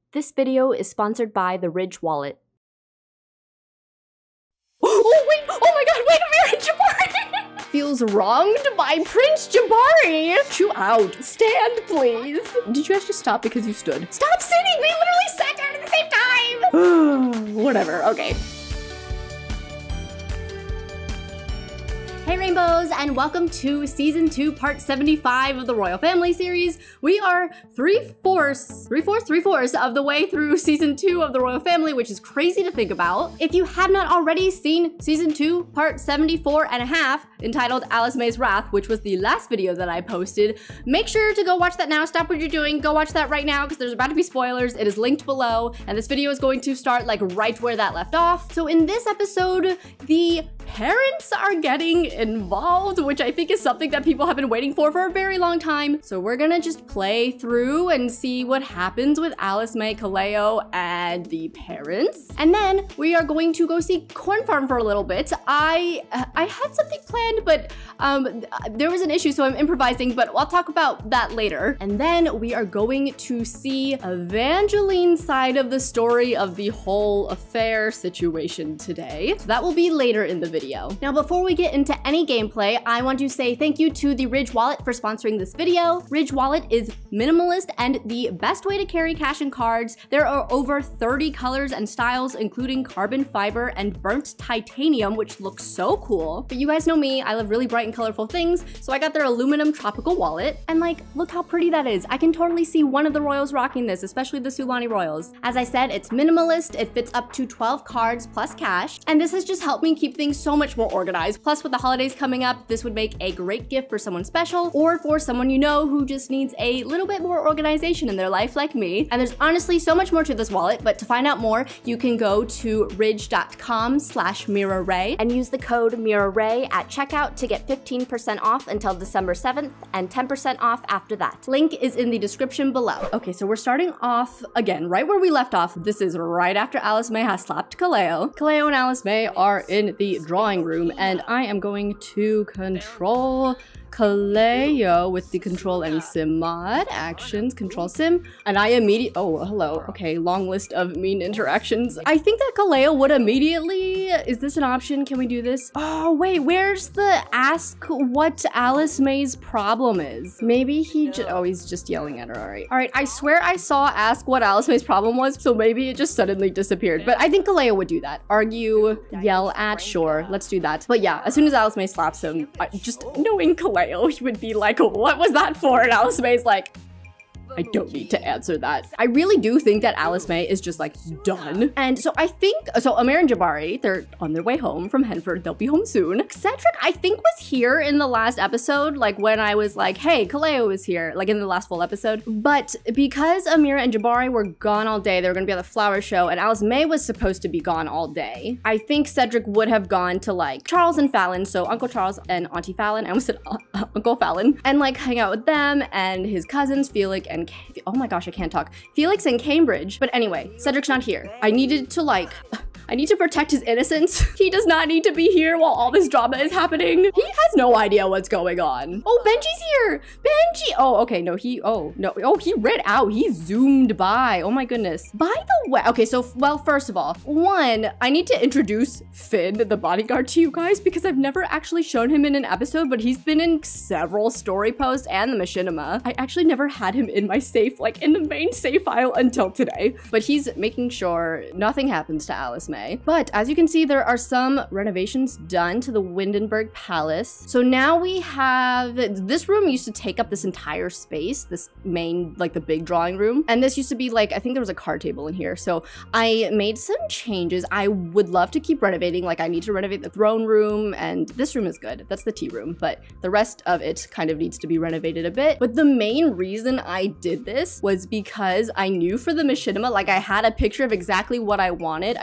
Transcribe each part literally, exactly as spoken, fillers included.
This video is sponsored by the Ridge Wallet. Oh wait! Oh my god, wait a minute, Jabari! Feels wronged by Prince Jabari! Chew out. Stand, please. Did you guys just stop because you stood? Stop sitting! We literally sat down at the same time! Whatever, okay. Hey Rainbows, and welcome to Season two, Part seventy-five of the Royal Family series. We are three-fourths, three-fourths, three-fourths of the way through Season two of the Royal Family, which is crazy to think about. If you have not already seen Season two, Part seventy-four and a half, entitled Alice May's Wrath, which was the last video that I posted, make sure to go watch that now. Stop what you're doing, go watch that right now, because there's about to be spoilers. It is linked below, and this video is going to start like right where that left off. So in this episode, the parents are getting involved, which I think is something that people have been waiting for for a very long time. So we're gonna just play through and see what happens with Alice May, Kaleo, and the parents. And then we are going to go see Corn Farm for a little bit. I I had something planned, but um, there was an issue, so I'm improvising, but I'll talk about that later. And then we are going to see Evangeline's side of the story of the whole affair situation today. So that will be later in the video. Video. Now, before we get into any gameplay, I want to say thank you to the Ridge Wallet for sponsoring this video. Ridge Wallet is minimalist and the best way to carry cash and cards. There are over thirty colors and styles, including carbon fiber and burnt titanium, which looks so cool. But you guys know me, I love really bright and colorful things, so I got their aluminum tropical wallet, and like, look how pretty that is. I can totally see one of the royals rocking this, especially the Sulani royals. As I said, it's minimalist, it fits up to twelve cards plus cash, and this has just helped me keep things so so much more organized. Plus, with the holidays coming up, this would make a great gift for someone special or for someone you know who just needs a little bit more organization in their life like me. And there's honestly so much more to this wallet, but to find out more, you can go to ridge dot com slash MiraRae and use the code MiraRae at checkout to get fifteen percent off until December seventh and ten percent off after that. Link is in the description below. Okay, so we're starting off again, right where we left off. This is right after Alice May has slapped Kaleo. Kaleo and Alice May are in the drawing room, and I am going to control Kaleo with the control and sim mod actions, control sim, and I immediately, oh, hello, okay, long list of mean interactions. I think that Kaleo would immediately, is this an option? Can we do this? Oh, wait, where's the ask what Alice May's problem is? Maybe he just, oh, he's just yelling at her, all right. All right, I swear I saw ask what Alice May's problem was, so maybe it just suddenly disappeared, but I think Kaleo would do that. Argue, yell at, sure, let's do that. But yeah, as soon as Alice May slaps him, I, just knowing Kaleo, he would be like, what was that for? And Alice May's like, I don't need to answer that. I really do think that Alice May is just like done. And so I think, so Amir and Jabari, they're on their way home from Henford. They'll be home soon. Cedric, I think, was here in the last episode, like when I was like, hey, Kaleo is here, like in the last full episode. But because Amir and Jabari were gone all day, they were gonna be at the flower show, and Alice May was supposed to be gone all day, I think Cedric would have gone to like Charles and Fallon, so Uncle Charles and Auntie Fallon, I almost said uh, uh, Uncle Fallon, and like hang out with them and his cousins, Felix and oh my gosh, I can't talk. Felix and Cambridge. But anyway, Cedric's not here. I needed to like, I need to protect his innocence. He does not need to be here while all this drama is happening. He has no idea what's going on. Oh, Benji's here. Benji. Oh, okay, no, he, oh, no. Oh, he read out. He zoomed by. Oh my goodness. By the way, okay, so, well, first of all, one, I need to introduce Finn, the bodyguard, to you guys because I've never actually shown him in an episode, but he's been in several story posts and the machinima. I actually never had him in my safe, like in the main save file until today, but he's making sure nothing happens to Alice May. But as you can see, there are some renovations done to the Windenburg Palace. So now we have, this room used to take up this entire space, this main, like the big drawing room. And this used to be like, I think there was a card table in here. So I made some changes. I would love to keep renovating. Like I need to renovate the throne room, and this room is good. That's the tea room, but the rest of it kind of needs to be renovated a bit. But the main reason I did this was because I knew for the machinima, like I had a picture of exactly what I wanted. I should probably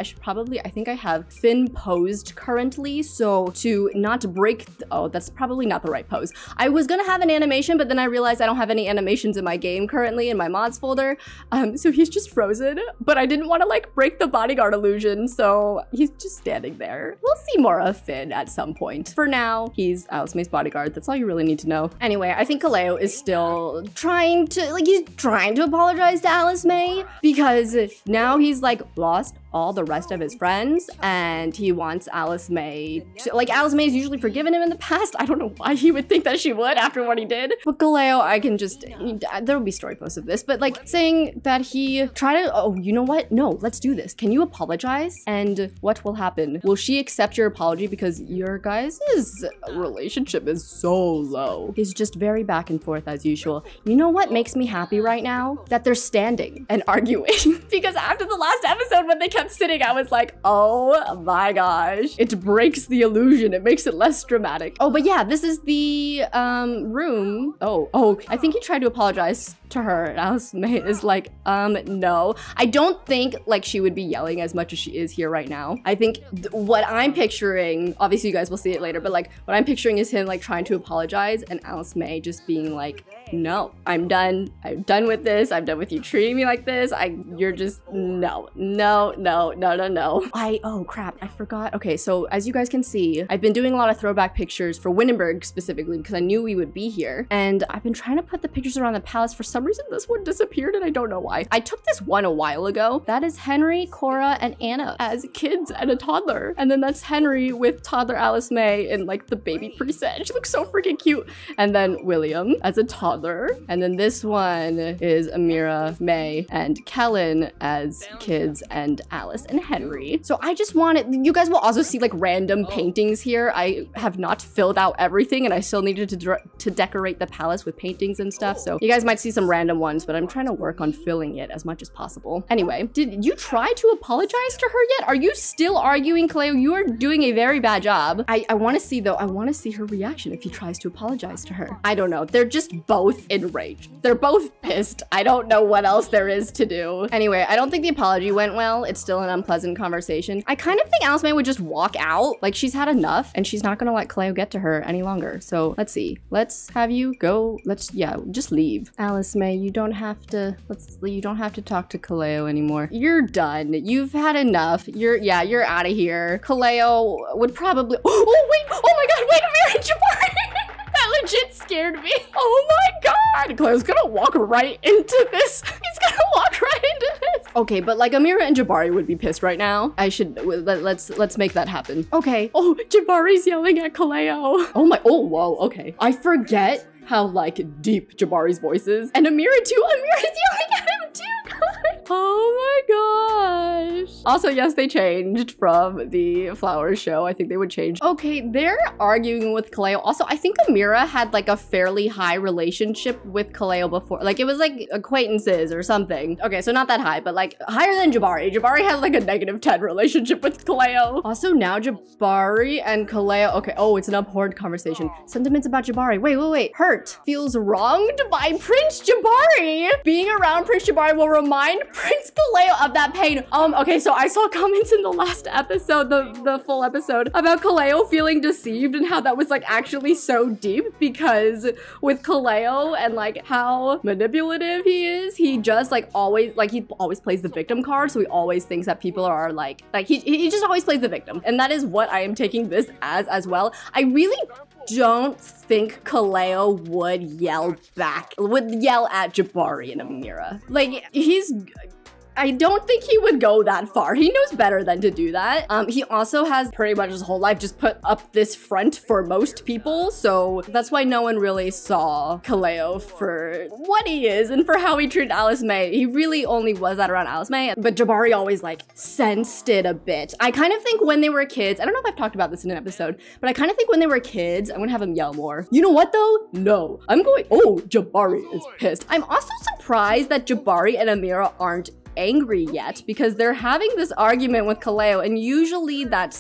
probably, I think I have Finn posed currently. So to not break, oh, that's probably not the right pose. I was gonna have an animation, but then I realized I don't have any animations in my game currently in my mods folder. Um, so he's just frozen, but I didn't want to like break the bodyguard illusion. So he's just standing there. We'll see more of Finn at some point. For now, he's Alice May's bodyguard. That's all you really need to know. Anyway, I think Kaleo is still trying to, like he's trying to apologize to Alice May because now he's like lost all the rest of his friends and he wants Alice May to, like Alice May's usually forgiven him in the past. I don't know why he would think that she would after what he did. But Kaleo, I can just, there will be story posts of this, but like saying that he tried to, oh, you know what? No, let's do this. Can you apologize? And what will happen? Will she accept your apology? Because your guys' relationship is so low. It's just very back and forth as usual. You know what makes me happy right now? That they're standing and arguing. Because after the last episode when they kept sitting, I was like, oh my gosh. It breaks the illusion. It makes it less dramatic. Oh, but yeah, this is the um, room. Oh, oh, I think he tried to apologize to her. And Alice May is like, um, no. I don't think like she would be yelling as much as she is here right now. I think what I'm picturing, obviously you guys will see it later, but like what I'm picturing is him like trying to apologize and Alice May just being like, no, I'm done. I'm done with this. I'm done with you treating me like this. I, you're just, no, no, no, no, no, no. I, oh crap, I forgot. Okay, so as you guys can see, I've been doing a lot of throwback pictures for Windenburg specifically because I knew we would be here. And I've been trying to put the pictures around the palace. For some reason, this one disappeared and I don't know why. I took this one a while ago. That is Henry, Cora, and Anna as kids and a toddler. And then that's Henry with toddler Alice May in like the baby preset. She looks so freaking cute. And then William as a toddler. And then this one is Amira, May, and Kellen as kids and Alice and Henry. So I just wanted, you guys will also see like random paintings here. I have not filled out everything and I still needed to, to decorate the palace with paintings and stuff. So you guys might see some random ones, but I'm trying to work on filling it as much as possible. Anyway, did you try to apologize to her yet? Are you still arguing, Kaleo? You are doing a very bad job. I, I want to see though, I want to see her reaction if he tries to apologize to her. I don't know. They're just both enraged. They're both pissed. I don't know what else there is to do. Anyway, I don't think the apology went well. It's still an unpleasant conversation. I kind of think Alice May would just walk out. Like she's had enough and she's not gonna let Kaleo get to her any longer. So let's see. Let's have you go. Let's, yeah, just leave. Alice May, you don't have to, let's, you don't have to talk to Kaleo anymore. You're done. You've had enough. You're, yeah, you're out of here. Kaleo would probably, oh wait, oh my God, wait a minute, Jabari. That legit scared me. Oh my God. Kaleo's gonna walk right into this. He's gonna walk right into this. Okay, but like Amira and Jabari would be pissed right now. I should, let, let's let's make that happen. Okay. Oh, Jabari's yelling at Kaleo. Oh my, oh, whoa, okay. I forget how like deep Jabari's voice is. And Amira too, Amira's yelling at him too. Oh my gosh. Also, yes, they changed from the flowers show. I think they would change. Okay, they're arguing with Kaleo. Also, I think Amira had like a fairly high relationship with Kaleo before. Like it was like acquaintances or something. Okay, so not that high, but like higher than Jabari. Jabari had like a negative ten relationship with Kaleo. Also, now Jabari and Kaleo. Okay, oh, it's an abhorrent conversation. Sentiments about Jabari. Wait, wait, wait. Hurt. Feels wronged by Prince Jabari. Being around Prince Jabari will remind Prince Kaleo of that pain. Um, okay, so I saw comments in the last episode, the, the full episode, about Kaleo feeling deceived and how that was like actually so deep because with Kaleo and like how manipulative he is, he just like always, like he always plays the victim card. So he always thinks that people are like, like he, he just always plays the victim. And that is what I am taking this as as well. I really don't think Kaleo would yell back, would yell at Jabari and Amira. Like, he's... I don't think he would go that far. He knows better than to do that. Um, he also has pretty much his whole life just put up this front for most people. So that's why no one really saw Kaleo for what he is and for how he treated Alice May. He really only was that around Alice May, but Jabari always like sensed it a bit. I kind of think when they were kids, I don't know if I've talked about this in an episode, but I kind of think when they were kids, I'm gonna have him yell more. You know what though? No, I'm going, oh, Jabari is pissed. I'm also surprised that Jabari and Amira aren't angry yet because they're having this argument with Kaleo and usually that's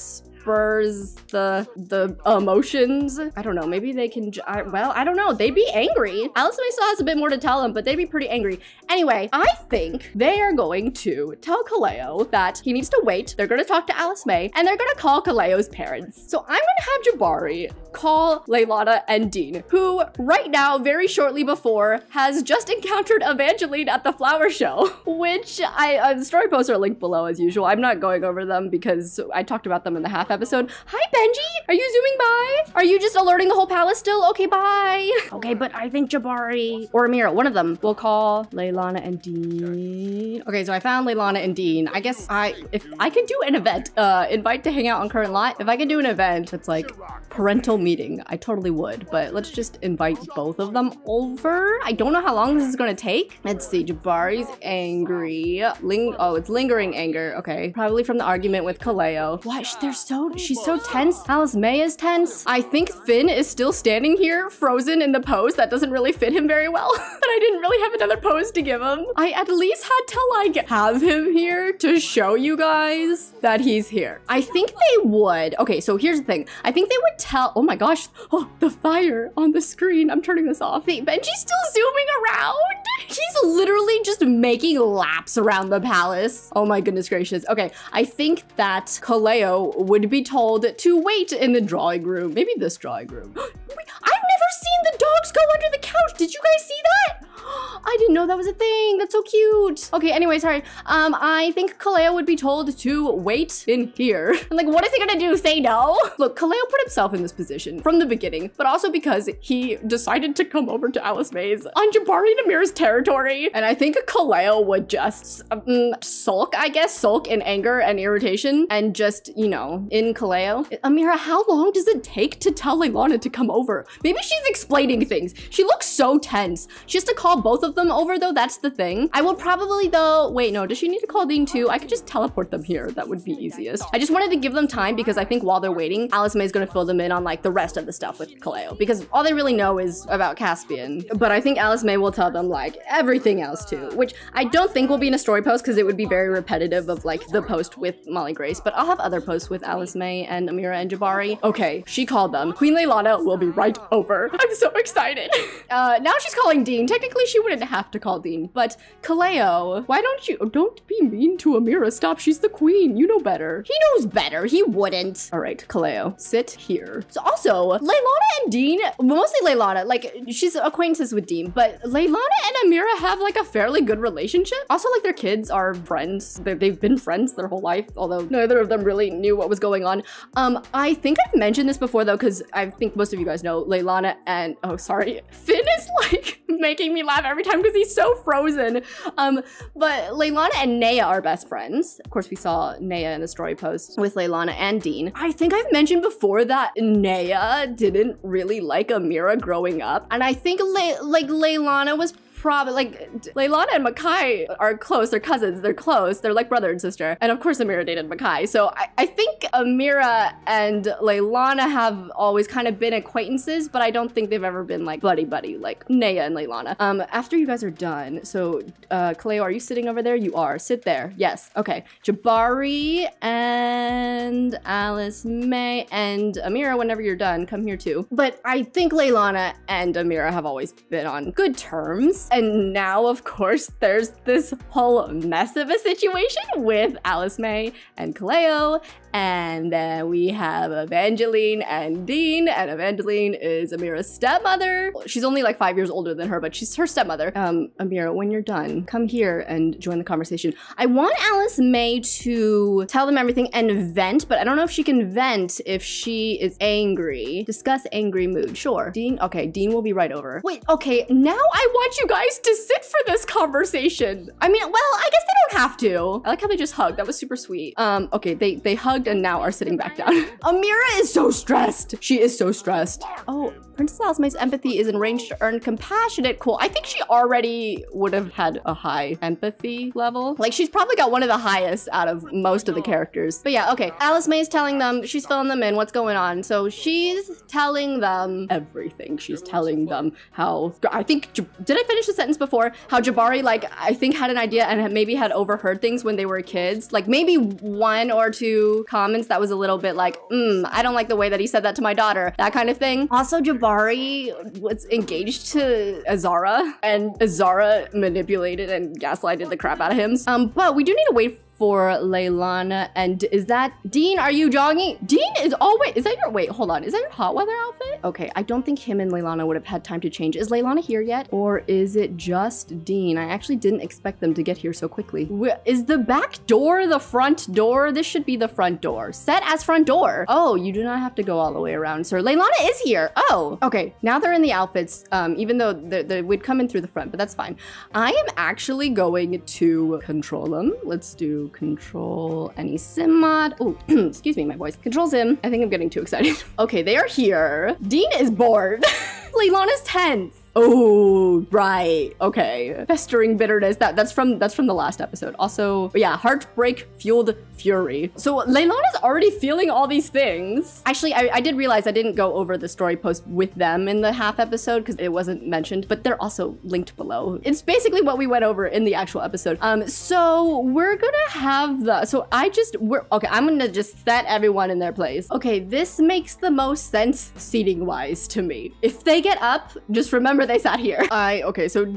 spurs the the emotions. I don't know, maybe they can, I, well, I don't know. They'd be angry. Alice May still has a bit more to tell them, but they'd be pretty angry. Anyway, I think they are going to tell Kaleo that he needs to wait. They're gonna talk to Alice May and they're gonna call Kaleo's parents. So I'm gonna have Jabari call Leilana and Dean, who right now, very shortly before, has just encountered Evangeline at the flower show, which I, uh, the story posts are linked below as usual. I'm not going over them because I talked about them in the half episode. Hi, Benji. Are you zooming by? Are you just alerting the whole palace still? Okay, bye. Okay, but I think Jabari or Amira, one of them, will call Leilana and Dean. Okay, so I found Leilana and Dean. I guess I, if I could do an event, uh, invite to hang out on current lot. If I could do an event that's like parental meeting, I totally would, but let's just invite both of them over. I don't know how long this is gonna take. Let's see, Jabari's angry. Ling oh, it's lingering anger. Okay, probably from the argument with Kaleo. What? They're so, she's so tense. Alice May is tense. I think Finn is still standing here, frozen in the pose. That doesn't really fit him very well, but I didn't really have another pose to give him. I at least had to like have him here to show you guys that he's here. I think they would. Okay, so here's the thing. I think they would tell, oh my gosh, oh, the fire on the screen. I'm turning this off. Wait, Benji's still zooming around. He's literally just making laps around the palace. Oh my goodness gracious. Okay, I think that Kaleo would be told to wait in the drawing room. Maybe this drawing room. Wait, I've never seen the dogs go under the couch. Did you guys see that? I didn't know that was a thing. That's so cute. Okay, anyway, sorry. Um, I think Kaleo would be told to wait in here. I'm like, what is he gonna do? Say no? Look, Kaleo put himself in this position from the beginning, but also because he decided to come over to Alice May's on Jabari and Amira's territory. And I think Kaleo would just um, sulk, I guess, sulk in anger and irritation and just, you know, in Kaleo. Amira, how long does it take to tell Leilana to come over? Maybe she's explaining things. She looks so tense. She has to call both of them over though, that's the thing. I will probably though, wait, no, does she need to call Dean too? I could just teleport them here. That would be easiest. I just wanted to give them time because I think while they're waiting, Alice May is gonna fill them in on like the rest of the stuff with Kaleo because all they really know is about Caspian. But I think Alice May will tell them like everything else too, which I don't think will be in a story post because it would be very repetitive of like the post with Molly Grace, but I'll have other posts with Alice May and Amira and Jabari. Okay, she called them. Queen Leilana will be right over. I'm so excited. Uh, now she's calling Dean. Technically, she wouldn't have to call Dean, but Kaleo, why don't you, don't be mean to Amira. Stop, she's the queen. You know better. He knows better. He wouldn't. All right, Kaleo, sit here. So also, Leilana and Dean, mostly Leilana, like she's acquaintances with Dean, but Leilana and Amira have like a fairly good relationship. Also, like their kids are friends. They're, they've been friends their whole life, although neither of them really knew what was going on. Um, I think I've mentioned this before though, because I think most of you guys know Leilana and, oh, sorry, Finn is like making me laugh every time because he's so frozen. Um, but Leilana and Naya are best friends. Of course, we saw Naya in the story post with Leilana and Dean. I think I've mentioned before that Naya didn't really like Amira growing up. And I think Le like Leilana was probably like Leilana and Makai are close. They're cousins. They're close. They're like brother and sister. And of course, Amira dated Makai. So I, I think Amira and Leilana have always kind of been acquaintances, but I don't think they've ever been like buddy buddy like Naya and Leilana. Um, after you guys are done, so uh, Kaleo, are you sitting over there? You are. Sit there. Yes. Okay. Jabari and Alice May and Amira, whenever you're done, come here too. But I think Leilana and Amira have always been on good terms. And now, of course, there's this whole mess of a situation with Alice May and Kaleo. And then we have Evangeline and Dean. And Evangeline is Amira's stepmother. She's only like five years older than her, but she's her stepmother. Um, Amira, when you're done, come here and join the conversation. I want Alice May to tell them everything and vent, but I don't know if she can vent if she is angry. Discuss angry mood. Sure. Dean? Okay, Dean will be right over. Wait, okay, now I want you guys to sit for this conversation. I mean, well, I guess they don't have to. I like how they just hugged. That was super sweet. Um, okay, they, they hugged and now are sitting back down. Amira is so stressed. She is so stressed. Oh, Princess Alice empathy is enraged to earn compassionate. Cool. I think she already would have had a high empathy level. Like, she's probably got one of the highest out of most of the characters. But yeah, okay. Alice May is telling them, she's filling them in what's going on. So she's telling them everything. She's telling them how, I think, did I finish the sentence before? How Jabari, like, I think had an idea and had maybe had overheard things when they were kids. Like, maybe one or two comments that was a little bit like, mm, I don't like the way that he said that to my daughter. That kind of thing. Also, Jabari was engaged to Azara, and Azara manipulated and gaslighted the crap out of him. Um, but we do need to wait for Leilana. And is that Dean? Are you jogging? Dean is always, is that your, wait, hold on. Is that your hot weather outfit? Okay, I don't think him and Leilana would have had time to change. Is Leilana here yet? Or is it just Dean? I actually didn't expect them to get here so quickly. Is the back door the front door? This should be the front door. Set as front door. Oh, you do not have to go all the way around, sir. Leilana is here. Oh, okay. Now they're in the outfits, um, even though they, they would come in through the front, but that's fine. I am actually going to control them. Let's do control any sim mod. Oh, excuse me, my voice. Control sim. I think I'm getting too excited. Okay, they are here. Dean is bored. Leilana's tense. Oh, right. Okay. Festering bitterness. That that's from that's from the last episode. Also, yeah, heartbreak fueled fury. So Leilana's already feeling all these things. Actually, I, I did realize I didn't go over the story post with them in the half episode because it wasn't mentioned, but they're also linked below. It's basically what we went over in the actual episode. Um, so we're gonna have the, so I just, we're, okay, I'm gonna just set everyone in their place. Okay, this makes the most sense seating wise to me. If they get up, just remember they sat here. I, okay, so,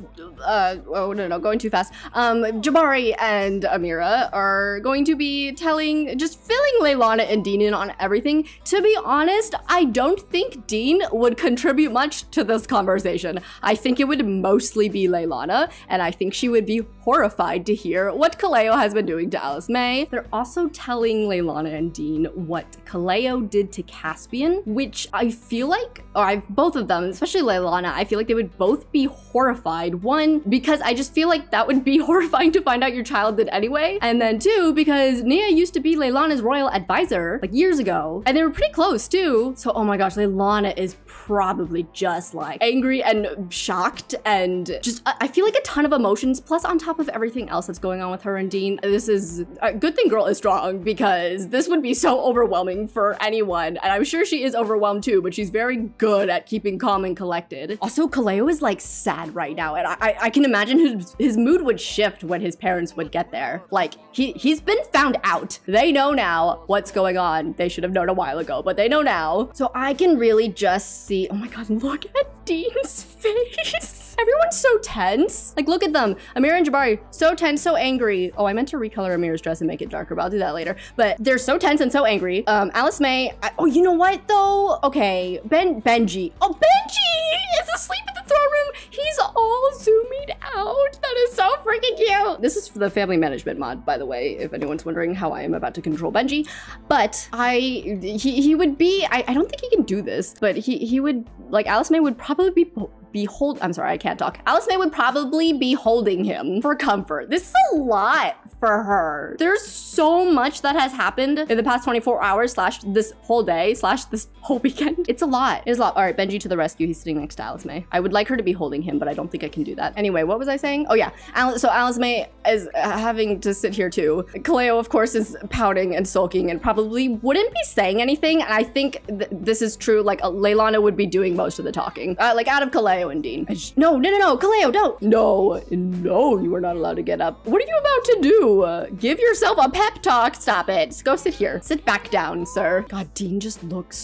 uh, oh no, no, going too fast. Um, Jabari and Amira are going to be telling, just filling Leilana and Dean in on everything. To be honest, I don't think Dean would contribute much to this conversation. I think it would mostly be Leilana, and I think she would be horrified to hear what Kaleo has been doing to Alice May. They're also telling Leilana and Dean what Kaleo did to Caspian, which I feel like, or I, both of them, especially Leilana, I feel like they would both be horrified. One, because I just feel like that would be horrifying to find out your child did anyway. And then two, because Nia used to be Leilana's royal advisor like years ago, and they were pretty close too. So, oh my gosh, Leilana is probably just like angry and shocked and just, I feel like a ton of emotions. Plus on top of everything else that's going on with her and Dean, this is a good thing girl is strong, because this would be so overwhelming for anyone. And I'm sure she is overwhelmed too, but she's very good at keeping calm and collected. Also, Kaleo is like sad right now, and I, I can imagine his, his mood would shift when his parents would get there. Like, he, he's been found out. They know now what's going on. They should have known a while ago, but they know now. So I can really just see, oh my God, look at Dean's face. Everyone's so tense. Like, look at them. Amira and Jabari, so tense, so angry. Oh, I meant to recolor Amira's dress and make it darker, but I'll do that later. But they're so tense and so angry. Um, Alice May, I, oh, you know what though? Okay, Ben, Benji. Oh, Benji is asleep in the throne room. He's all zoomed out. That is so freaking cute. This is for the family management mod, by the way, if anyone's wondering how I am about to control Benji. But I, he, he would be, I, I don't think he can do this, but he, he would, like, Alice May would probably be be hold, I'm sorry, I can't talk. Alice May would probably be holding him for comfort. This is a lot for her. There's so much that has happened in the past twenty-four hours slash this whole day slash this whole weekend. It's a lot. It's a lot. All right, Benji to the rescue. He's sitting next to Alice May. I would like her to be holding him, but I don't think I can do that. Anyway, what was I saying? Oh yeah, Alice, so Alice May is having to sit here too. Kaleo, of course, is pouting and sulking and probably wouldn't be saying anything. And I think th this is true. Like, uh, Leilana would be doing most of the talking. Uh, like, out of Kaleo and Dean. No, no, no, no, Kaleo, don't. No, no, you are not allowed to get up. What are you about to do? Uh, give yourself a pep talk. Stop it. Just go sit here. Sit back down, sir. God, Dean just looks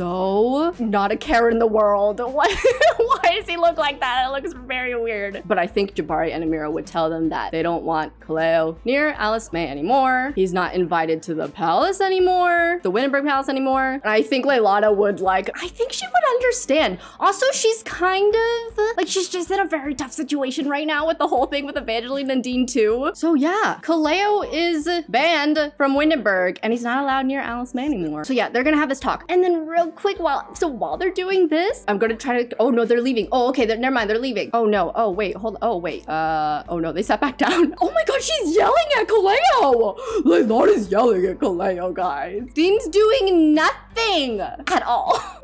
so not a care in the world. Why, why does he look like that? It looks very weird. But I think Jabari and Amira would tell them that they don't want Kaleo near Alice May anymore. He's not invited to the palace anymore, the Windenburg Palace anymore. And I think Leilana would like, I think she would understand. Also, she's kind of like, she's just in a very tough situation right now with the whole thing with Evangeline and Dean too. So yeah, Kaleo is banned from Windenburg and he's not allowed near Alice May anymore. So yeah, they're gonna have this talk. And then real quick, while, so while they're doing this, I'm gonna try to, oh no, they're leaving. Oh, okay, never mind, they're leaving. Oh no, oh wait, hold, oh wait. Uh, oh no, they sat back down. Oh my God, she's yelling at Kaleo. Leilana's yelling at Kaleo, guys. Dean's doing nothing at all.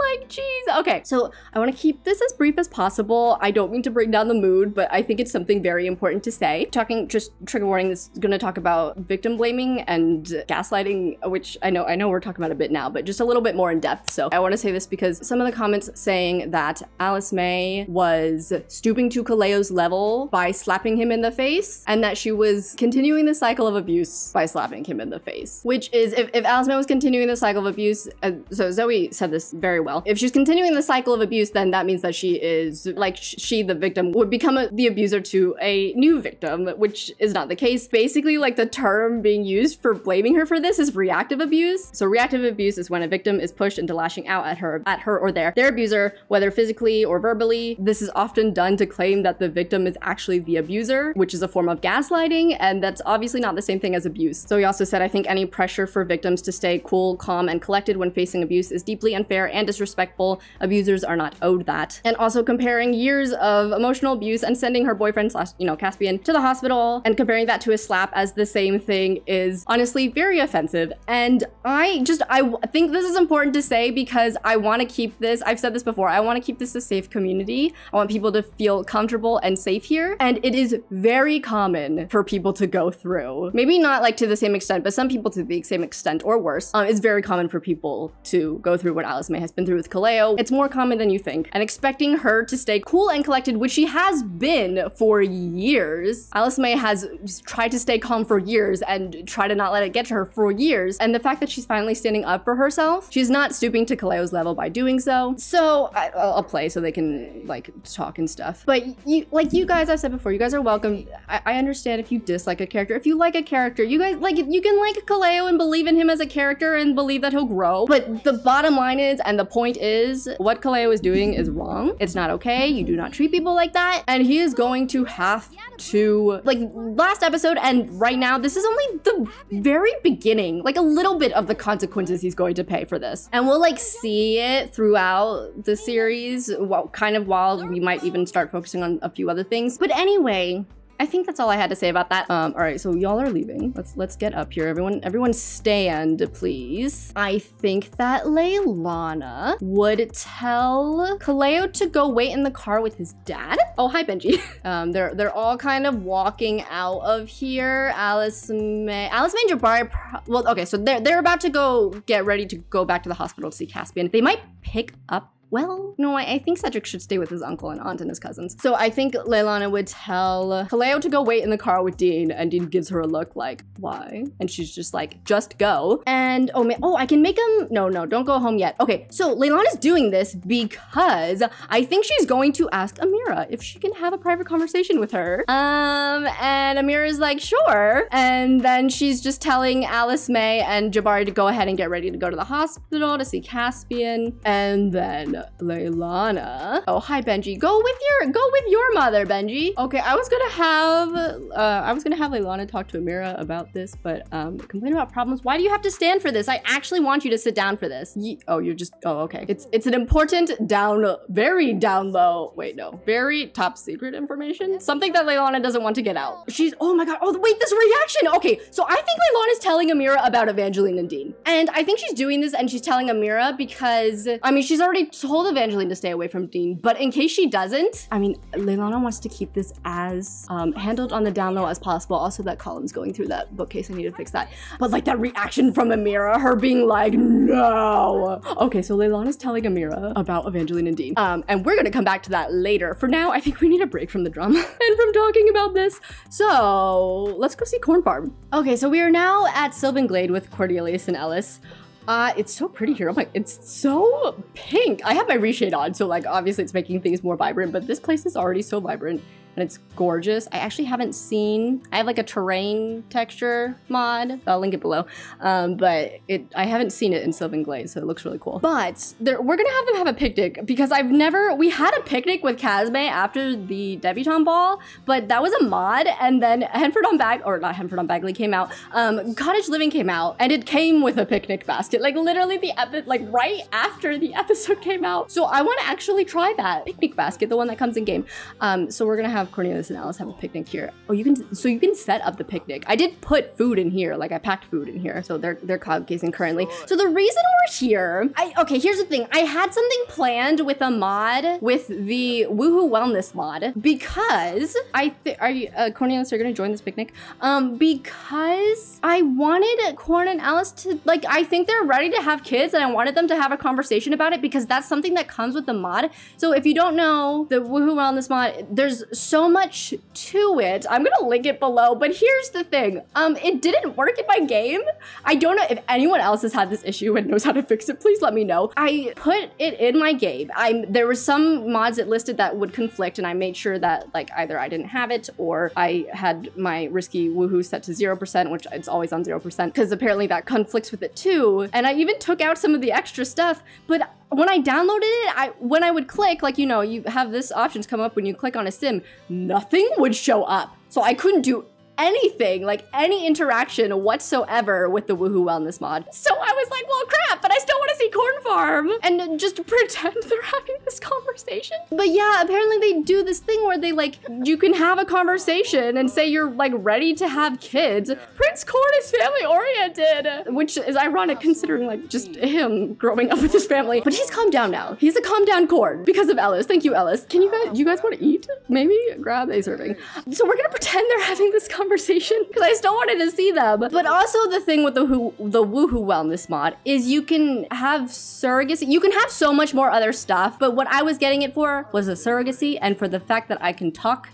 Like, geez. Okay, so I want to keep this as brief as possible. I don't mean to bring down the mood, but I think it's something very important to say. Talking, just trigger warning, this is going to talk about victim blaming and gaslighting, which I know I know we're talking about a bit now, but just a little bit more in depth. So I want to say this because some of the comments saying that Alice May was stooping to Kaleo's level by slapping him in the face, and that she was continuing the cycle of abuse by slapping him in the face, which is, if, if Alice May was continuing the cycle of abuse, uh, so Zoe said this very well, if she's continuing the cycle of abuse, then that means that she is, like, sh she, the victim, would become a, the abuser to a new victim, which is not the case. Basically, like, the term being used for blaming her for this is reactive abuse. So reactive abuse is when a victim is pushed into lashing out at her, at her or their, their abuser, whether physically or verbally. This is often done to claim that the victim is actually the abuser, which is a form of gaslighting, and that's obviously not the same thing as abuse. So he also said, I think any pressure for victims to stay cool, calm, and collected when facing abuse is deeply unfair and disrespectful. Abusers are not owed that. And also comparing years of emotional abuse and sending her boyfriend slash, you know, Caspian to the hospital and comparing that to a slap as the same thing is honestly very offensive. And I just, I think this is important to say because I want to keep this, I've said this before, I want to keep this a safe community. I want people to feel comfortable and safe here. And it is very common for people to go through, maybe not like to the same extent, but some people to the same extent or worse. Um, it's very common for people to go through what Alice May has been through with Kaleo. It's more common than you think. And expecting her to stay cool and collected, which she has been for years. Alice May has tried to stay calm for years and try to not let it get to her for years. And the fact that she's finally standing up for herself, she's not stooping to Kaleo's level by doing so. So I, I'll play so they can like talk and stuff. But you, like you guys, I've said before, you guys are welcome. I, I understand if you dislike a character. If you like a character, you guys like, you can like Kaleo and believe in him as a character and believe that he'll grow. But the bottom line is, and the point is, what Kaleo is doing is wrong. It's not okay. You do not treat people like that. And he is going to have to, like last episode and right now, this is only the very beginning, like a little bit of the consequences he's going to pay for this. And we'll like see it throughout the series, well, kind of while we might even start focusing on a few other things. But anyway, I think that's all I had to say about that. Um, all right, so y'all are leaving. Let's let's get up here. Everyone, everyone stand, please. I think that Leilana would tell Kaleo to go wait in the car with his dad. Oh, hi, Benji. um, they're they're all kind of walking out of here. Alice May, Alice May and Jabari. Well, okay, so they're they're about to go get ready to go back to the hospital to see Caspian. They might pick up. Well, no, I, I think Cedric should stay with his uncle and aunt and his cousins. So I think Leilana would tell Kaleo to go wait in the car with Dean, and Dean gives her a look like, why? And she's just like, just go. And oh man, oh, I can make him, no, no, don't go home yet. Okay, so Leilana's doing this because I think she's going to ask Amira if she can have a private conversation with her. Um, and Amira's like, sure. And then she's just telling Alice May and Jabari to go ahead and get ready to go to the hospital to see Caspian. And then Leilana. Oh, hi, Benji. Go with your, go with your mother, Benji. Okay, I was gonna have, uh, I was gonna have Leilana talk to Amira about this, but um, complain about problems. Why do you have to stand for this? I actually want you to sit down for this. Ye oh, you're just, oh, okay. It's it's an important down, very down low, wait, no, very top secret information. Something that Leilana doesn't want to get out. She's, oh my God, oh, wait, this reaction. Okay, so I think Leilana's telling Amira about Evangeline and Dean. And I think she's doing this and she's telling Amira because, I mean, she's already told Evangeline to stay away from Dean, but in case she doesn't, I mean, Leilana wants to keep this as um, handled on the down low as possible. Also, that column's going through that bookcase. I need to fix that. But like that reaction from Amira, her being like, no. Okay, so Leilana's telling Amira about Evangeline and Dean. Um, and we're gonna come back to that later. For now, I think we need a break from the drama and from talking about this. So let's go see Corn Farm. Okay, so we are now at Sylvan Glade with Cordelius and Ellis. Uh, it's so pretty here. I'm like, it's so pink. I have my reshade on, so like, obviously it's making things more vibrant, but this place is already so vibrant and it's gorgeous. I actually haven't seen, I have like a terrain texture mod. I'll link it below. Um, but it, I haven't seen it in Sylvan Glade, so it looks really cool. But there, we're gonna have them have a picnic because I've never, we had a picnic with Casme after the debutante ball, but that was a mod. And then Henford on Bag, or not Henford on Bagley came out. Um, Cottage Living came out and it came with a picnic basket. Like literally the epi like right after the episode came out. So I wanna actually try that picnic basket, the one that comes in game. Um, so we're gonna have have Cornelius and Alice have a picnic here. Oh, you can, so you can set up the picnic. I did put food in here, like I packed food in here. So they're, they're cloud casing currently. So the reason we're here, I, okay, here's the thing. I had something planned with a mod, with the Woohoo Wellness mod, because I think, are you, uh, Cornelius, are you gonna join this picnic? Um, because I wanted Corn and Alice to, like, I think they're ready to have kids and I wanted them to have a conversation about it because that's something that comes with the mod. So if you don't know the Woohoo Wellness mod, there's so much to it. I'm gonna link it below, but here's the thing. Um, it didn't work in my game. I don't know if anyone else has had this issue and knows how to fix it, please let me know. I put it in my game. I there were some mods it listed that would conflict and I made sure that like either I didn't have it or I had my risky woohoo set to zero percent, which it's always on zero percent because apparently that conflicts with it too. And I even took out some of the extra stuff, but when I downloaded it, I when I would click, like, you know, you have this options come up when you click on a sim, nothing would show up. So I couldn't do anything, like any interaction whatsoever with the Woohoo Wellness mod. So I was like, well, crap, but I still want to see Corn Farm and just pretend they're having this conversation. But yeah, apparently they do this thing where they like, you can have a conversation and say you're like ready to have kids. Prince Corn is family oriented, which is ironic considering like just him growing up with his family. But he's calmed down now. He's a calmed down Corn because of Ellis. Thank you, Ellis. Can you guys, you guys want to eat? Maybe grab a serving. So we're gonna pretend they're having this conversation conversation because I still wanted to see them. But also the thing with the who the Woohoo Wellness mod is you can have surrogacy. You can have so much more other stuff, but what I was getting it for was a surrogacy and for the fact that I can talk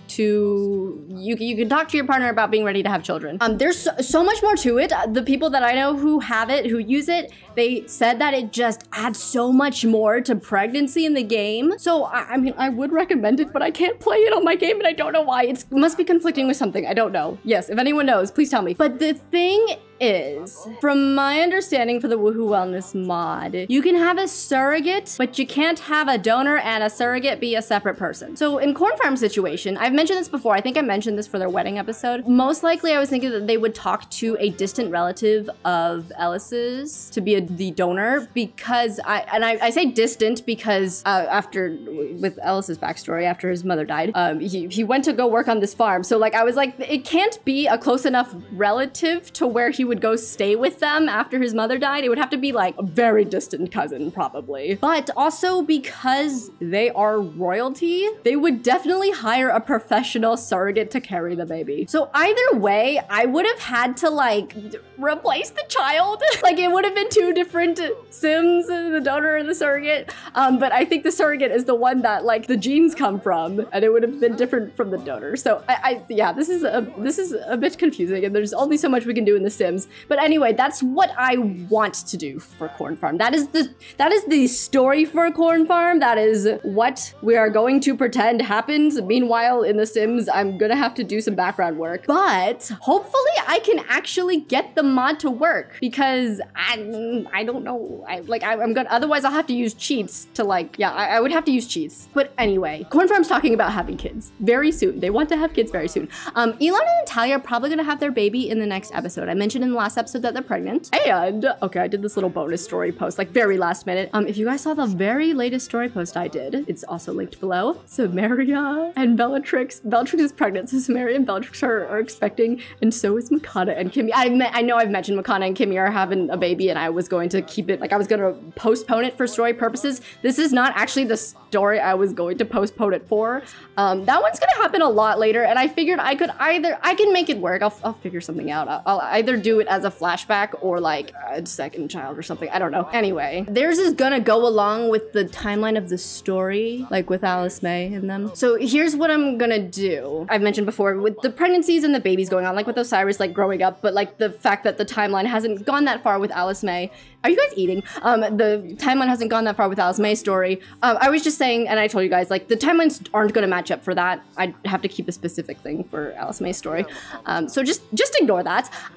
to you you can talk to your partner about being ready to have children. Um there's so, so much more to it. The people that I know who have it, who use it, they said that it just adds so much more to pregnancy in the game. So I, I mean I would recommend it, but I can't play it on my game and I don't know why. It's, it must be conflicting with something. I don't know. Yes, if anyone knows, please tell me. But the thing is, from my understanding for the Woohoo Wellness mod, you can have a surrogate, but you can't have a donor and a surrogate be a separate person. So in Corn Farm's situation, I've mentioned this before, I think I mentioned this for their wedding episode. Most likely I was thinking that they would talk to a distant relative of Ellis's to be a, the donor because I, and I, I say distant because uh, after, with Ellis's backstory, after his mother died, um, he, he went to go work on this farm. So like I was like, it can't be a close enough relative to where he would go stay with them after his mother died. It would have to be like a very distant cousin probably. But also because they are royalty, they would definitely hire a professional surrogate to carry the baby. So either way, I would have had to like replace the child. Like it would have been two different Sims, the donor and the surrogate. Um, but I think the surrogate is the one that like the genes come from and it would have been different from the donor. So I, I yeah, this is a, this is a bit confusing and there's only so much we can do in The Sims. But anyway, that's what I want to do for Corn Farm. That is the that is the story for Corn Farm. That is what we are going to pretend happens. Meanwhile, in The Sims, I'm gonna have to do some background work. But hopefully I can actually get the mod to work because I I don't know. I like I, I'm gonna otherwise I'll have to use cheats to like yeah, I, I would have to use cheats. But anyway, Corn Farm's talking about having kids very soon. They want to have kids very soon. Um, Elon and Natalia are probably gonna have their baby in the next episode. I mentioned in the last episode that they're pregnant. And okay, I did this little bonus story post, like very last minute. Um, if you guys saw the very latest story post I did, it's also linked below. Samaria and Bellatrix. Bellatrix is pregnant, so Samaria and Bellatrix are, are expecting, and so is Makana and Kimmy. I, I know I've mentioned Makana and Kimmy are having a baby, and I was going to keep it, like I was gonna postpone it for story purposes. This is not actually the story I was going to postpone it for. Um, that one's gonna happen a lot later, and I figured I could either, I can make it work. I'll, I'll figure something out. I'll, I'll either do it as a flashback or like a second child or something. I don't know. Anyway, theirs is gonna go along with the timeline of the story, like with Alice May and them. So here's what I'm gonna do. I've mentioned before with the pregnancies and the babies going on, like with Osiris like growing up, but like the fact that the timeline hasn't gone that far with Alice May. Are you guys eating? Um, the timeline hasn't gone that far with Alice May's story. Um, I was just saying, and I told you guys, like the timelines aren't gonna match up for that. I'd have to keep a specific thing for Alice May's story. Um, so just just ignore that. Uh,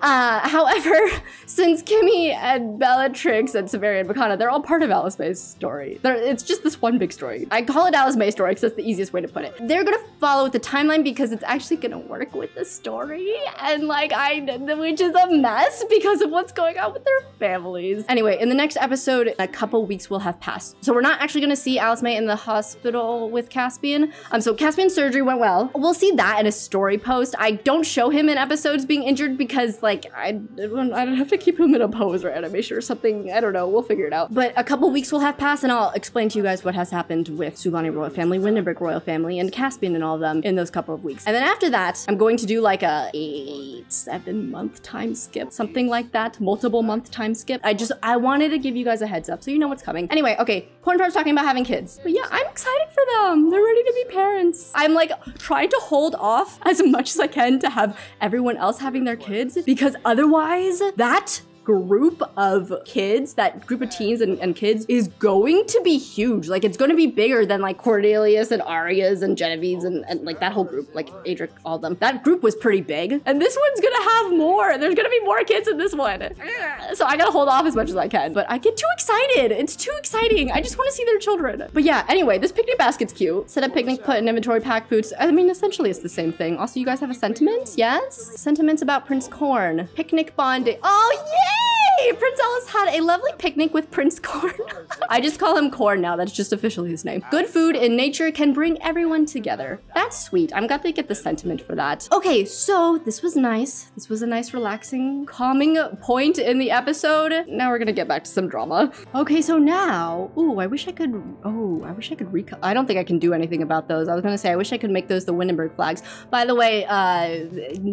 however, since Kimmy and Bellatrix and Samaria and Makana, they're all part of Alice May's story. They're, it's just this one big story. I call it Alice May's story because that's the easiest way to put it. They're gonna follow the timeline because it's actually gonna work with the story. And like, I, which is a mess because of what's going on with their families. Anyway, in the next episode, a couple weeks will have passed. So we're not actually gonna see Alice May in the hospital with Caspian. Um, so Caspian's surgery went well. We'll see that in a story post. I don't show him in episodes being injured because like, I, I don't have to keep him in a pose or animation or something. I don't know, we'll figure it out. But a couple weeks will have passed and I'll explain to you guys what has happened with Sulani royal family, Windenburg royal family, and Caspian and all of them in those couple of weeks. And then after that, I'm going to do like a eight, seven month time skip, something like that, multiple month time skip. I just, I wanted to give you guys a heads up so you know what's coming. Anyway, okay, Cornfarm's talking about having kids. But yeah, I'm excited for them. They're ready to be parents. I'm like trying to hold off as much as I can to have everyone else having their kids because otherwise that group of kids, that group of teens and, and kids is going to be huge. Like it's going to be bigger than like Cordelius and Arias and Genevieve's and, and like that whole group, like Adric, all of them. That group was pretty big. And this one's going to have more. There's going to be more kids in this one. So I got to hold off as much as I can, but I get too excited. It's too exciting. I just want to see their children. But yeah, anyway, this picnic basket's cute. Set up picnic, put in inventory, pack foods. I mean, essentially it's the same thing. Also, you guys have a sentiment? Yes? Sentiments about Prince Corn. Picnic bonding. Oh, yeah! Prince Ellis had a lovely picnic with Prince Corn. I just call him Corn now. That's just officially his name. Good food in nature can bring everyone together. That's sweet. I'm glad they get the sentiment for that. Okay, so this was nice. This was a nice, relaxing, calming point in the episode. Now we're gonna get back to some drama. Okay, so now, ooh, I wish I could, oh, I wish I could recall. I don't think I can do anything about those. I was gonna say, I wish I could make those the Windenburg flags. By the way, uh,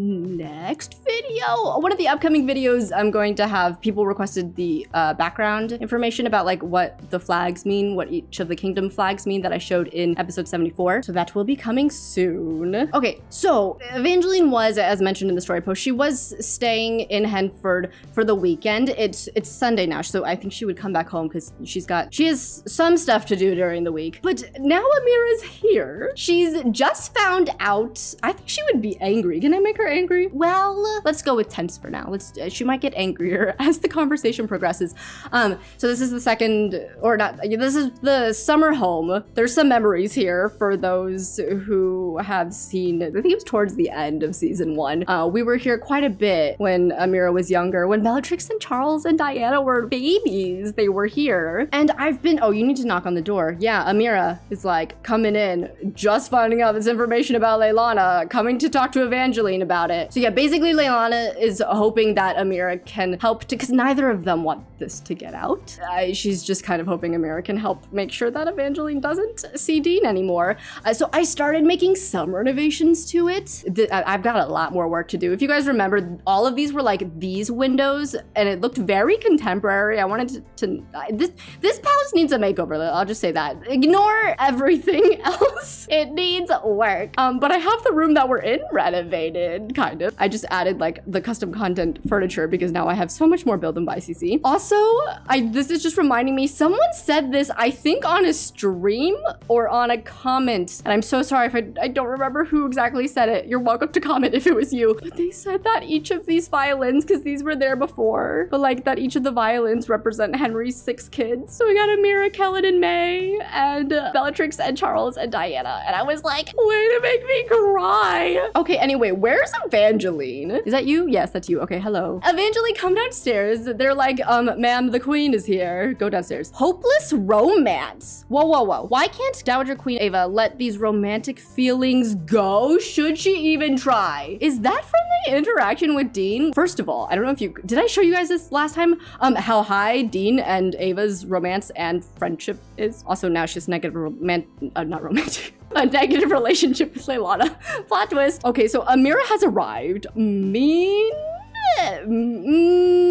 next video, one of the upcoming videos, I'm going to have people requested the uh, background information about like what the flags mean, what each of the kingdom flags mean that I showed in episode seventy-four. So that will be coming soon. Okay, so Evangeline was, as mentioned in the story post, she was staying in Henford for the weekend. It's it's Sunday now, so I think she would come back home because she's got, she has some stuff to do during the week. But now Amira's here. She's just found out. I think she would be angry. Can I make her angry? Well, let's go with tense for now. Let's, uh, she might get angrier as the conversation progresses. Um, so this is the second, or not, this is the summer home. There's some memories here for those who have seen, I think it was towards the end of season one. Uh, we were here quite a bit when Amira was younger, when Bellatrix and Charles and Diana were babies. They were here. And I've been, oh, you need to knock on the door. Yeah, Amira is like coming in, just finding out this information about Leilana, coming to talk to Evangeline about it. So yeah, basically Leilana is hoping that Amira can help to, because neither of them want this to get out. Uh, she's just kind of hoping Amira can help make sure that Evangeline doesn't see Dean anymore. Uh, so I started making some renovations to it. The, I, I've got a lot more work to do. If you guys remember, all of these were like these windows and it looked very contemporary. I wanted to, to uh, this, this palace needs a makeover. I'll just say that. Ignore everything else. It needs work. Um, but I have the room that we're in renovated, kind of. I just added like the custom content furniture because now I have so much more build and buy C C. Also, I this is just reminding me, someone said this, I think on a stream or on a comment, and I'm so sorry if I, I don't remember who exactly said it. You're welcome to comment if it was you. But they said that each of these violins, because these were there before, but like that each of the violins represent Henry's six kids. So we got Amira, Kellen, and May, and uh, Bellatrix, and Charles, and Diana. And I was like, way to make me cry. Okay, anyway, where's Evangeline? Is that you? Yes, that's you. Okay, hello. Evangeline, come downstairs. They're like, um, ma'am, the queen is here. Go downstairs. Hopeless romance. Whoa, whoa, whoa. Why can't Dowager Queen Ava let these romantic feelings go? Should she even try? Is that from the interaction with Dean? First of all, I don't know if you, did I show you guys this last time? Um, how high Dean and Ava's romance and friendship is. Also now she's negative roman, uh, not romantic. A negative relationship with Leilana. Plot twist. Okay, so Amira has arrived. Mean? Mm, a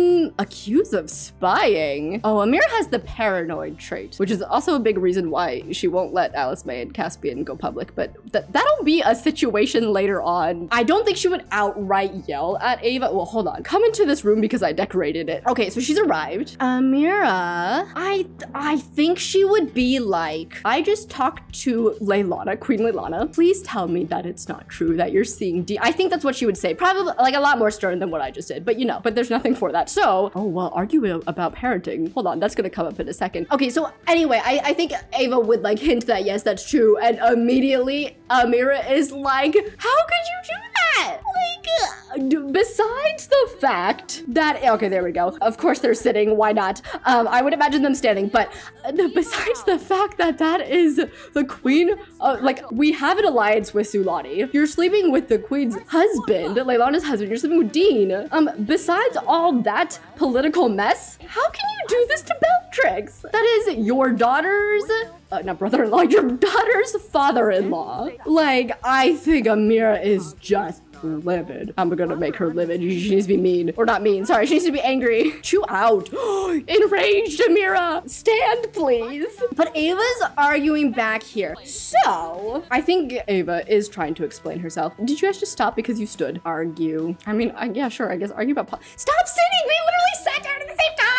accused of spying. Oh, Amira has the paranoid trait, which is also a big reason why she won't let Alice May and Caspian go public, but th that'll be a situation later on. I don't think she would outright yell at Ava. Well, hold on. Come into this room because I decorated it. Okay, so she's arrived. Amira, I I think she would be like, I just talked to Leilana, Queen Leilana. Please tell me that it's not true that you're seeing D. I think that's what she would say. Probably like a lot more stern than what I just did, but you know, but there's nothing for that. So, oh, well, argue about parenting. Hold on, that's gonna come up in a second. Okay, so anyway, I, I think Ava would like hint that yes, that's true. And immediately Amira is like, how could you do that? Like, uh, besides the fact that, okay, there we go. Of course they're sitting, why not? Um, I would imagine them standing, but uh, besides the fact that that is the queen, uh, like we have an alliance with Sulani. You're sleeping with the queen's husband, Leilana's husband, you're sleeping with Dean. Um, besides all that political mess, how can you do this to Bellatrix? That is your daughter's, uh, not brother-in-law, your daughter's father-in-law. Like, I think Amira is just livid. I'm gonna make her livid. She needs to be mean. Or not mean, sorry, she needs to be angry. Chew out. Enraged Amira. Stand, please. But Ava's arguing back here. So, I think Ava is trying to explain herself. Did you guys just stop because you stood? Argue. I mean, I, yeah, sure, I guess argue about po- Stop sitting! We literally sat down at the same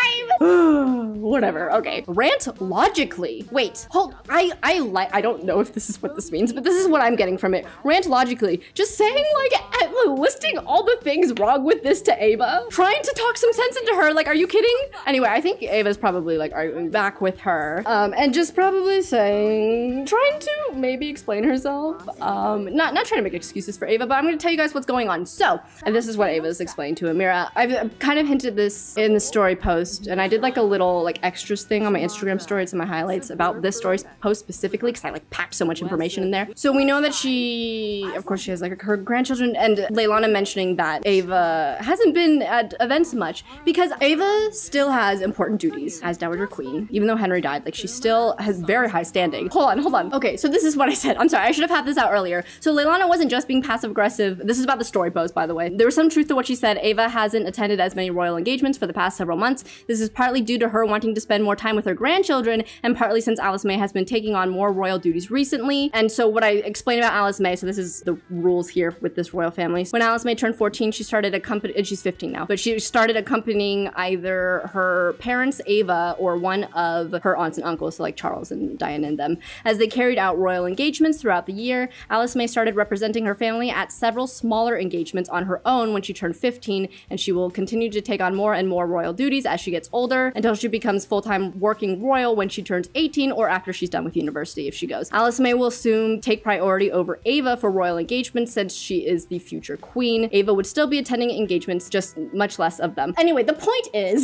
time! Whatever, okay. Rant logically. Wait, hold, I, I like, I don't know if this is what this means, but this is what I'm getting from it. Rant logically. Just saying like, listing all the things wrong with this to Ava, trying to talk some sense into her. Like, are you kidding? Anyway, I think Ava's probably like arguing back with her, um, and just probably saying, trying to maybe explain herself. Um, not not trying to make excuses for Ava, but I'm going to tell you guys what's going on. So, and this is what Ava's explained to Amira. I've kind of hinted this in the story post, and I did like a little like extras thing on my Instagram story. It's in my highlights about this story post specifically because I like packed so much information in there. So we know that she, of course, she has like her grandchildren. And Leilana mentioning that Ava hasn't been at events much because Ava still has important duties as Dowager Queen. Even though Henry died, like she still has very high standing. Hold on, hold on. Okay, so this is what I said. I'm sorry, I should have had this out earlier. So Leilana wasn't just being passive aggressive. This is about the story post, by the way. There was some truth to what she said. Ava hasn't attended as many royal engagements for the past several months. This is partly due to her wanting to spend more time with her grandchildren and partly since Alice May has been taking on more royal duties recently. And so what I explained about Alice May, so this is the rules here with this royal family. When Alice May turned fourteen, she started accompanying, and she's fifteen now, but she started accompanying either her parents, Ava, or one of her aunts and uncles, so like Charles and Diana and them, as they carried out royal engagements throughout the year. Alice May started representing her family at several smaller engagements on her own when she turned fifteen, and she will continue to take on more and more royal duties as she gets older until she becomes full-time working royal when she turns eighteen or after she's done with university if she goes. Alice May will soon take priority over Ava for royal engagements since she is the future queen. Ava would still be attending engagements, just much less of them. Anyway, the point is,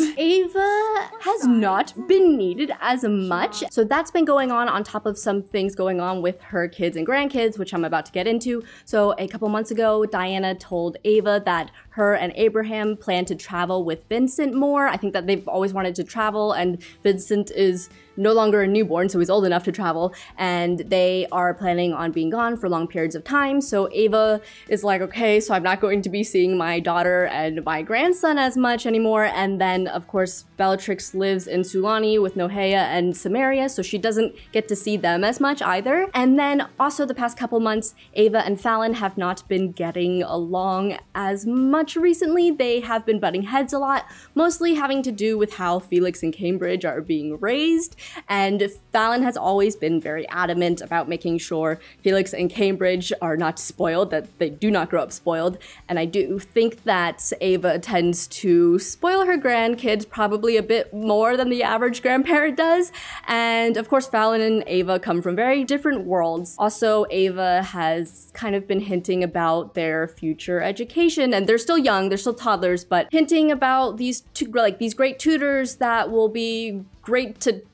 Ava has not been needed as much. So that's been going on on top of some things going on with her kids and grandkids, which I'm about to get into. So a couple months ago, Diana told Ava that her and Abraham plan to travel with Vincent more. I think that they've always wanted to travel, and Vincent is no longer a newborn, so he's old enough to travel, and they are planning on being gone for long periods of time. So Ava is like, okay, so I'm not going to be seeing my daughter and my grandson as much anymore. And then, of course, Bellatrix lives in Sulani with Nohea and Samaria, so she doesn't get to see them as much either. And then also the past couple months, Ava and Fallon have not been getting along as much recently. They have been butting heads a lot, mostly having to do with how Felix and Cambridge are being raised. And Fallon has always been very adamant about making sure Felix and Cambridge are not spoiled, that they do not grow up spoiled. And I do think that Ava tends to spoil her grandkids probably a bit more than the average grandparent does. And of course, Fallon and Ava come from very different worlds. Also, Ava has kind of been hinting about their future education, and they're still young, they're still toddlers, but hinting about these two, like these great tutors that will be great to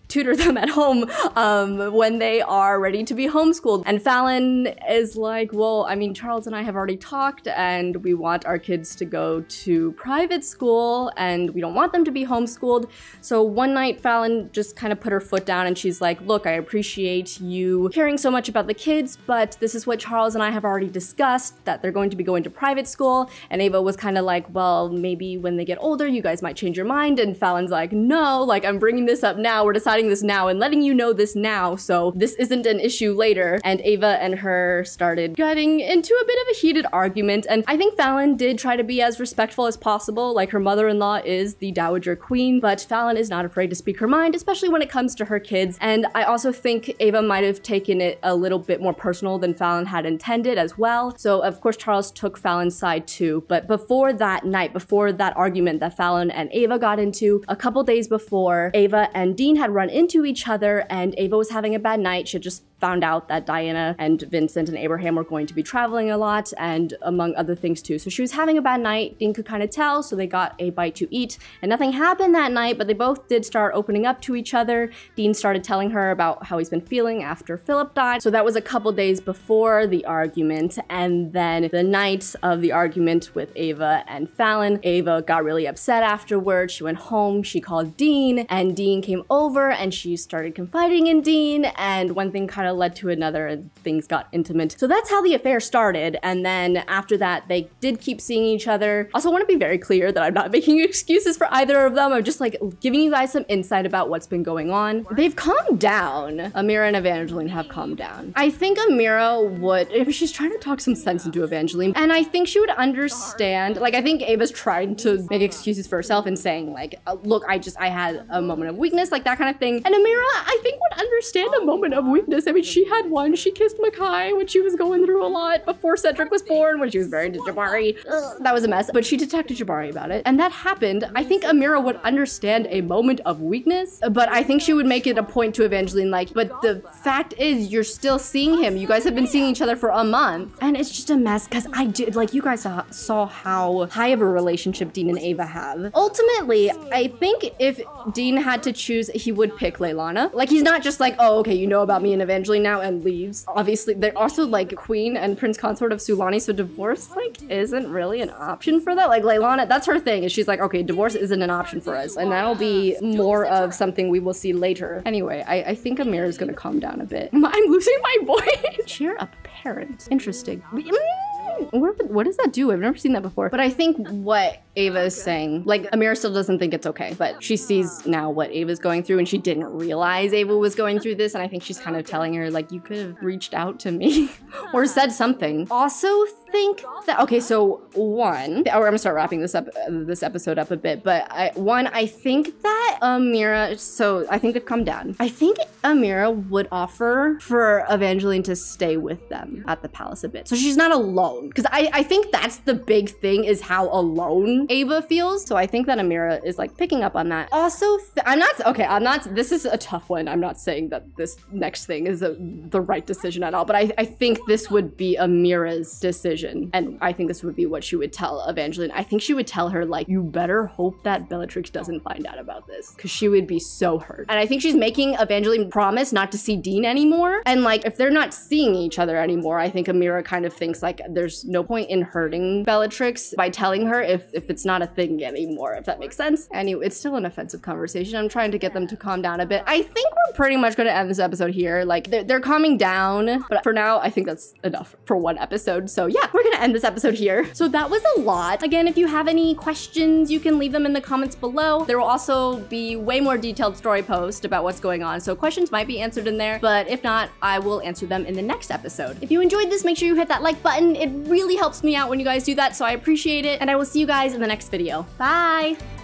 tutor them at home um, when they are ready to be homeschooled. And Fallon is like, well, I mean, Charles and I have already talked and we want our kids to go to private school and we don't want them to be homeschooled. So one night Fallon just kind of put her foot down and she's like, look, I appreciate you caring so much about the kids, but this is what Charles and I have already discussed, that they're going to be going to private school. And Ava was kind of like, well, maybe when they get older, you guys might change your mind. And Fallon's like, no, like I'm bringing this up now. We're deciding this now and letting you know this now. So this isn't an issue later. And Ava and her started getting into a bit of a heated argument. And I think Fallon did try to be as respectful as possible. Like her mother-in-law is the Dowager Queen, but Fallon is not afraid to speak her mind, especially when it comes to her kids. And I also think Ava might have taken it a little bit more personal than Fallon had intended as well. So of course Charles took Fallon's side too. But before that night, before that argument that Fallon and Ava got into, a couple days before, Ava and Dean had run into each other and Ava was having a bad night. She had just found out that Diana and Vincent and Abraham were going to be traveling a lot and among other things too. So she was having a bad night. Dean could kind of tell, so they got a bite to eat and nothing happened that night, but they both did start opening up to each other. Dean started telling her about how he's been feeling after Philip died. So that was a couple days before the argument. And then the night of the argument with Ava and Fallon, Ava got really upset afterwards. She went home, she called Dean, and Dean came over and she started confiding in Dean, and one thing kind of led to another and things got intimate. So that's how the affair started. And then after that, they did keep seeing each other. Also want to be very clear that I'm not making excuses for either of them. I'm just like giving you guys some insight about what's been going on. They've calmed down. Amira and Evangeline have calmed down. I think Amira would, if she's trying to talk some sense into Evangeline, and I think she would understand, like I think Ava's trying to make excuses for herself and saying like, look, I just, I had a moment of weakness, like that kind of thing. And Amira, I think would understand a moment of weakness. I mean, she had one. She kissed Makai when she was going through a lot before Cedric was born, when she was married to Jabari. Ugh, that was a mess, but she detected Jabari about it. And that happened. I think Amira would understand a moment of weakness, but I think she would make it a point to Evangeline like, but the fact is you're still seeing him. You guys have been seeing each other for a month. And it's just a mess because I did, like you guys saw, saw how high of a relationship Dean and Ava have. Ultimately, I think if Dean had to choose, he would pick Leilana. Like he's not just like, oh, okay, you know about me and Evangeline now and leaves. Obviously, they're also like Queen and Prince Consort of Sulani, so divorce like isn't really an option for that. Like Leilana, that's her thing, is she's like, okay, divorce isn't an option for us. And that'll be more of something we will see later. Anyway, I, I think Amira's gonna calm down a bit. I'm losing my voice. Cheer up, parent. Interesting. What, what does that do? I've never seen that before. But I think what Ava is saying, like Amira still doesn't think it's okay, but she sees now what Ava's going through and she didn't realize Ava was going through this. And I think she's kind of telling her like, you could have reached out to me or said something. Also think that, okay, so one, or I'm gonna start wrapping this up, uh, this episode up a bit, but I, one, I think that Amira, so I think they've come down. I think Amira would offer for Evangeline to stay with them at the palace a bit. So she's not alone. Because I, I think that's the big thing, is how alone Ava feels. So I think that Amira is like picking up on that. Also, I'm not, okay, I'm not, this is a tough one. I'm not saying that this next thing is a, the right decision at all, but I, I think this would be Amira's decision. And I think this would be what she would tell Evangeline. I think she would tell her like, you better hope that Bellatrix doesn't find out about this, because she would be so hurt. And I think she's making Evangeline promise not to see Dean anymore. And like, if they're not seeing each other anymore, I think Amira kind of thinks like, there's no point in hurting Bellatrix by telling her if, if it's not a thing anymore, if that makes sense. Anyway, it's still an offensive conversation. I'm trying to get them to calm down a bit. I think we're pretty much gonna end this episode here. Like, they're, they're calming down, but for now, I think that's enough for one episode. So yeah, we're gonna end this episode here. So that was a lot. Again, if you have any questions, you can leave them in the comments below. There will also be way more detailed story posts about what's going on. So questions might be answered in there, but if not, I will answer them in the next episode. If you enjoyed this, make sure you hit that like button. It really helps me out when you guys do that, so I appreciate it. And I will see you guys in the next video. Bye!